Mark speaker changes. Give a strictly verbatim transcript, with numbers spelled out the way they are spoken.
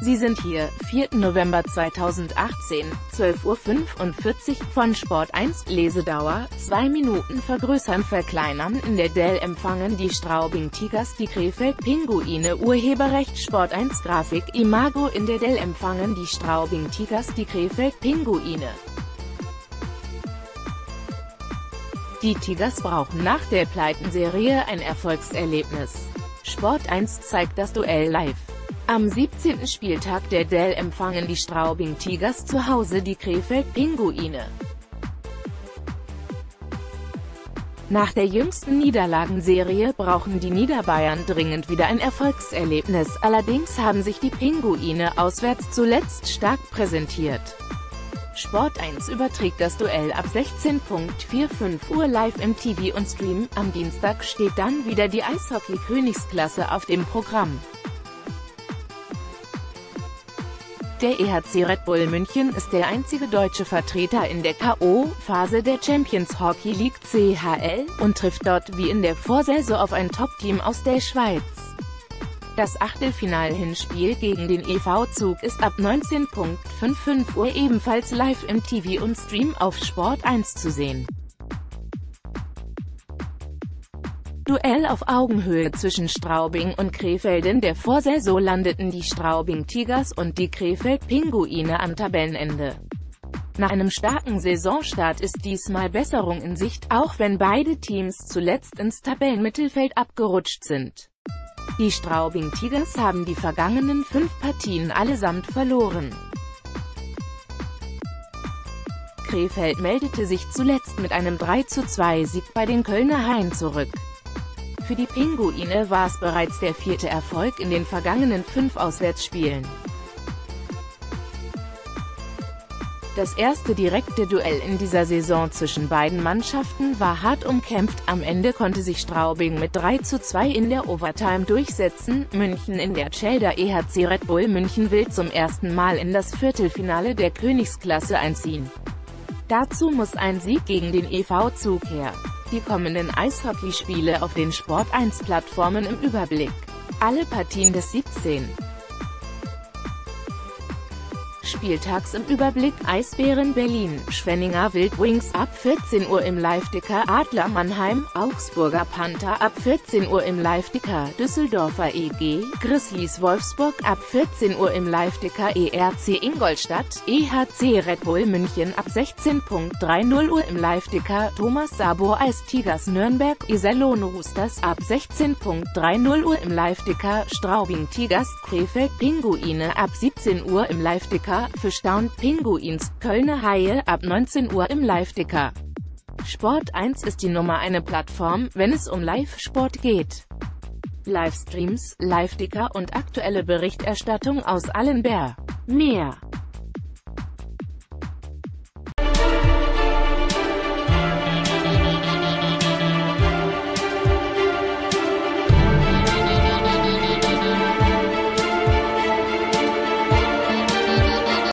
Speaker 1: Sie sind hier, vierten November zweitausendachtzehn, zwölf Uhr fünfundvierzig, von Sport eins, Lesedauer, zwei Minuten vergrößern verkleinern, in der Dell empfangen die Straubing Tigers die Krefeld Pinguine. Urheberrecht Sport eins Grafik Imago, in der Dell empfangen die Straubing Tigers die Krefeld Pinguine. Die Tigers brauchen nach der Pleitenserie ein Erfolgserlebnis. Sport eins zeigt das Duell live. Am siebzehnten Spieltag der Dell empfangen die Straubing Tigers zu Hause die Krefeld Pinguine. Nach der jüngsten Niederlagenserie brauchen die Niederbayern dringend wieder ein Erfolgserlebnis, allerdings haben sich die Pinguine auswärts zuletzt stark präsentiert. Sport eins überträgt das Duell ab sechzehn Uhr fünfundvierzig Uhr live im T V und Stream. Am Dienstag steht dann wieder die Eishockey-Königsklasse auf dem Programm. Der E H C Red Bull München ist der einzige deutsche Vertreter in der K O-Phase der Champions Hockey League C H L und trifft dort wie in der Vorsaison auf ein Top-Team aus der Schweiz. Das Achtelfinal-Hinspiel gegen den E V Zug ist ab neunzehn Uhr fünfundfünfzig Uhr ebenfalls live im T V und Stream auf Sport eins zu sehen. Duell auf Augenhöhe zwischen Straubing und Krefeld. In der Vorsaison landeten die Straubing Tigers und die Krefeld Pinguine am Tabellenende. Nach einem starken Saisonstart ist diesmal Besserung in Sicht, auch wenn beide Teams zuletzt ins Tabellenmittelfeld abgerutscht sind. Die Straubing Tigers haben die vergangenen fünf Partien allesamt verloren. Krefeld meldete sich zuletzt mit einem drei zu zwei Sieg bei den Kölner Haien zurück. Für die Pinguine war es bereits der vierte Erfolg in den vergangenen fünf Auswärtsspielen. Das erste direkte Duell in dieser Saison zwischen beiden Mannschaften war hart umkämpft, am Ende konnte sich Straubing mit drei zu zwei in der Overtime durchsetzen. München in der Chelder E H C Red Bull München will zum ersten Mal in das Viertelfinale der Königsklasse einziehen. Dazu muss ein Sieg gegen den E V Zug her. Die kommenden Eishockeyspiele auf den Sport eins Plattformen im Überblick. Alle Partien des siebzehnten Spieltags im Überblick: Eisbären Berlin, Schwenninger Wildwings ab vierzehn Uhr im Live-Ticker, Adler Mannheim, Augsburger Panther ab vierzehn Uhr im Live-Ticker, Düsseldorfer E G, Grizzlies Wolfsburg ab vierzehn Uhr im Live-Ticker, E R C Ingolstadt, E H C Red Bull München ab sechzehn Uhr dreißig Uhr im Live-Ticker, Thomas Sabo Ice Tigers Nürnberg, Iserlohn Roosters ab sechzehn Uhr dreißig Uhr im Live-Ticker, Straubing Tigers, Krefeld Pinguine ab siebzehn Uhr im Live-Ticker, Fischtown Pinguins, Kölner Haie ab neunzehn Uhr im Live-Ticker. Sport eins ist die Nummer eine Plattform, wenn es um Live-Sport geht. Livestreams, Live-Ticker und aktuelle Berichterstattung aus allen Bär. Mehr.